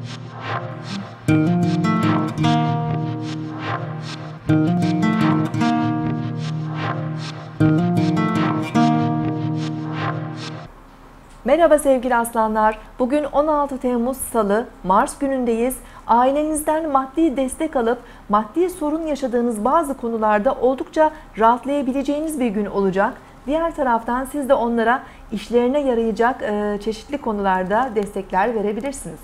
Merhaba sevgili aslanlar. Bugün 16 Temmuz Salı, Mars günündeyiz. Ailenizden maddi destek alıp maddi sorun yaşadığınız bazı konularda oldukça rahatlayabileceğiniz bir gün olacak. Diğer taraftan siz de onlara işlerine yarayacak çeşitli konularda destekler verebilirsiniz.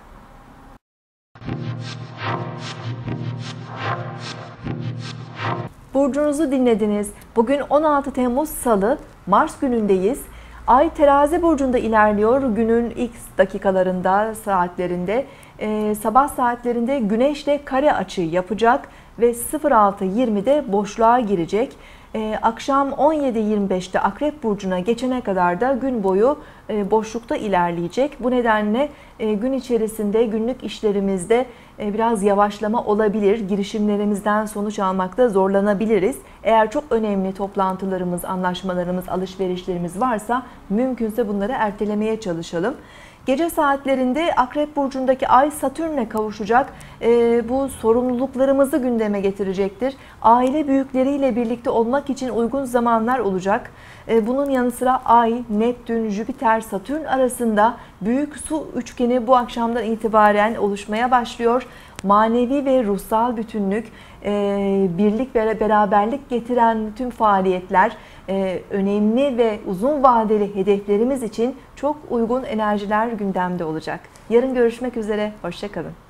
Burcunuzu dinlediniz. Bugün 16 Temmuz Salı, Mars günündeyiz. Ay Terazi burcunda ilerliyor. Günün ilk dakikalarında, saatlerinde, sabah saatlerinde Güneş'le kare açı yapacak ve 06.20'de boşluğa girecek. Akşam 17.25'te Akrep burcuna geçene kadar da gün boyu boşlukta ilerleyecek. Bu nedenle gün içerisinde günlük işlerimizde biraz yavaşlama olabilir. Girişimlerimizden sonuç almakta zorlanabiliriz. Eğer çok önemli toplantılarımız, anlaşmalarımız, alışverişlerimiz varsa mümkünse bunları ertelemeye çalışalım. Gece saatlerinde Akrep burcundaki Ay Satürn'le kavuşacak. Bu sorumluluklarımızı gündeme getirecektir. Aile büyükleriyle birlikte olmak için uygun zamanlar olacak. Bunun yanı sıra Ay, Neptün, Jüpiter, Satürn arasında büyük su üçgeni bu akşamdan itibaren oluşmaya başlıyor. Manevi ve ruhsal bütünlük, birlik ve beraberlik getiren tüm faaliyetler önemli ve uzun vadeli hedeflerimiz için çok uygun enerjiler gündemde olacak. Yarın görüşmek üzere, hoşça kalın.